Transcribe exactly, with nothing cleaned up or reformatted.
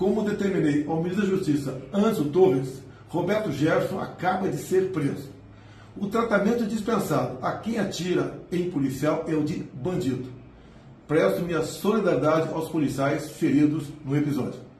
Como determinei ao ministro da Justiça, Ângelo Torres, Roberto Jefferson acaba de ser preso. O tratamento dispensado a quem atira em policial é o de bandido. Presto minha solidariedade aos policiais feridos no episódio.